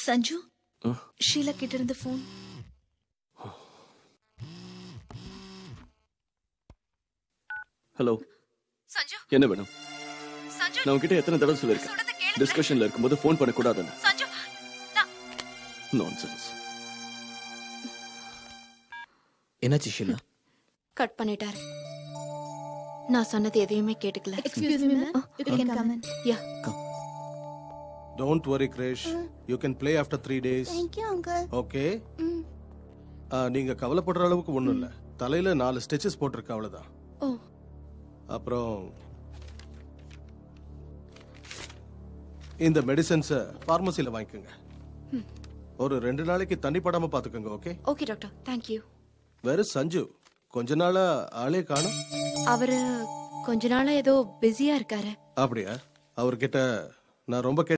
சஞ்சு, ஷீலா கிட்ட இருந்த phone. Hello Sanju, என்ன வேணும்? சஞ்சு, நான் உன்கிட்ட எத்தனை தடவை சொல்லிருக்கேன் டிஸ்கஷன்ல இருக்கும்போது போன் பண்ண கூடாதுன்னு. சஞ்சு, நான்சென்ஸ். என்னாச்சு ஷீலா? கட் பண்ணிட்டாரு. நான் சொன்னது எதையுமே கேட்டுக்கல. Excuse me, ma'am. You can come in. Yeah. Come. Don't worry, Krish. You can play after 3 days. Thank you, uncle. Okay. நீங்க கவலைப்படுற அளவுக்கு ஒண்ணும் இல்ல. தலையில 4 ஸ்டிச்சஸ் போட்டிருக்க அவ்வளவுதான். ஓ. அப்புறம் இந்த மெடிசன்ஸ் பார்மசில வாங்கிக்கோங்க. ஒரு 2 நாளைக்கு தண்ணி படாம பாத்துக்கோங்க. Okay? Okay doctor. Thank you. வேற சஞ்சு கொஞ்ச நாளா ஆளே காணோம். அவரு கொஞ்ச நாளா ஏதோ பிஸியா இருக்காரு. அப்படியா? அவர்கிட்ட நான் ரொம்ப